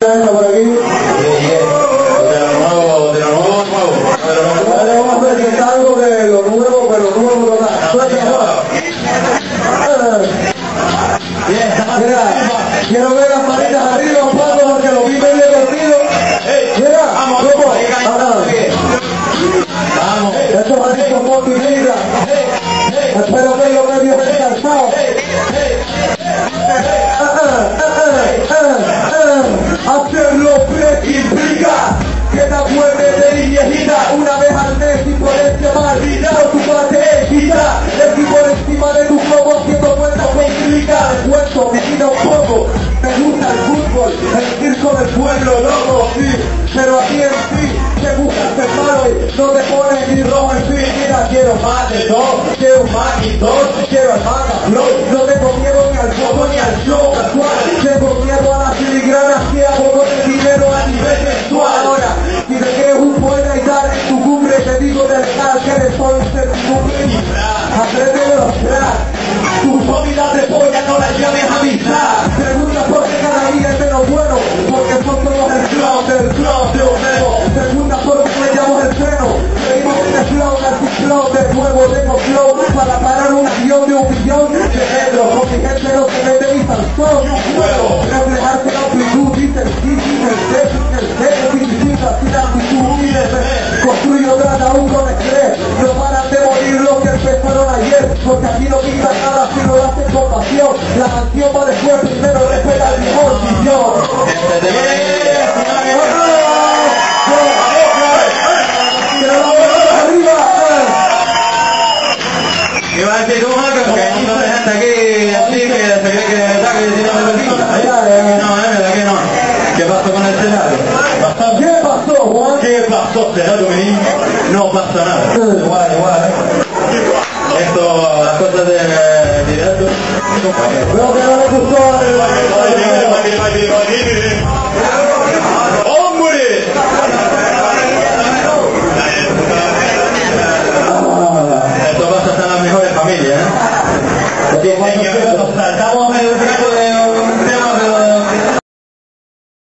por aquí. De lo nuevo. Vale, vamos a presentar algo de lo nuevo, pero nuevo total. Mira, quiero ver las manitas arriba un poco porque lo vi medio dormido. Mira, vamos. Estos manitos moto y vida. Espero verlo medio descansado. Hacerlo implica que te acuerdes de mi viejita una vez al mes y por este mal por tu parte quita el tipo encima de tu globo haciendo cuentas complica el cuento me quita un poco me gusta el fútbol el circo del pueblo loco sí pero aquí en sí te gusta ser malo y no te pones ni rojo en fin mira quiero más de todo quiero un Macintosh quiero el Macaflow no tengo miedo ni al foco ni al show casual tengo miedo a las filigranas que hago con el dinero a nivel sexual ahora si te crees un poeta y tal en tu cumbre te digo de legal que eres solo un servidumbre aprende de los cracks tu comida de polla no la llames a avisar pregunta por qué cada día es menos bueno porque son todos el flow de Homero pregunta por qué le llamo el freno seguimos en el flow anti-flow de nuevo tengo flow para parar un avión de 1 millón de metros con mi gente no se mete ni tan solo ni un juego reflejarse la amplitud dice el sí, dice el C, dice el C significa sin amplitud y de construyo trata un con estrés no paran de morir los que empezaron ayer porque aquí no pinta nada si no lo hacen con pasión la canción va después primero respeta el mejor sillón ¿Qué va a decir tú, Marcos? Que hay un montón de gente aquí así que se cree que de verdad que tiene un poquito. No, verdad que no. ¿Qué pasó con el Senado? ¿Qué pasó, Juan? ¿Qué pasó, Senado, mi niño? No pasa nada. Igual.